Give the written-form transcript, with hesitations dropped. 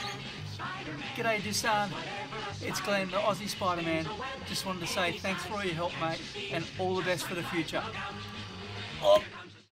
G'day Dusan, it's Glenn, the Aussie Spider-Man. Just wanted to say thanks for all your help, mate, and all the best for the future. Oh.